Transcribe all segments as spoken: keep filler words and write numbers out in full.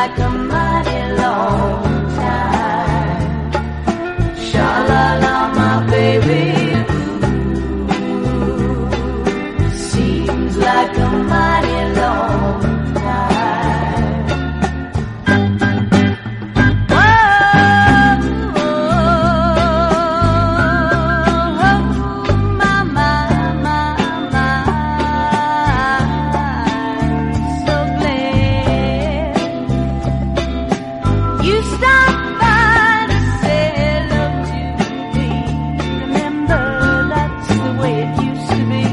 like a mighty long time. Sha-la-la, my baby. Ooh, seems like a mighty long time. Oh, oh, oh, my, my, my, my. So glad you stopped by to say hello to me. Remember, that's the way it used to be.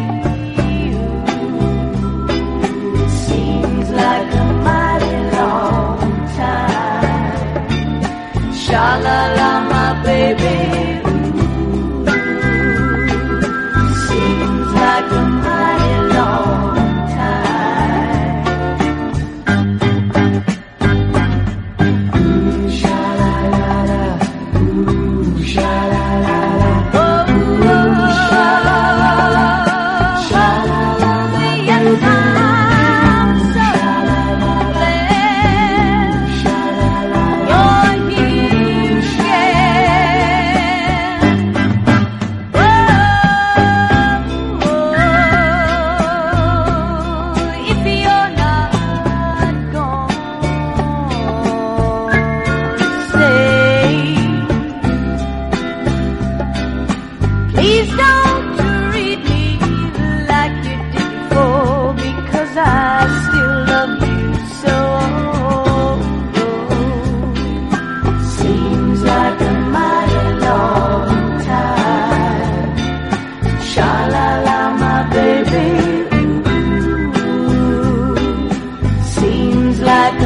It seems like a mighty long time. Sha-la-la, my baby. Ooh, seems like a mighty long time. Ooh, sha-la-la-la. Ooh, sha-la-la-la. Oh, ooh, sha-la-la-la. Sha-la-la-la. Yes, I'm so glad you're here again. Oh, if you're not gone, say, please don't treat me like you did before, because I still love you so. Seems like a mighty long time. Sha-la-la, my baby. Ooh, seems like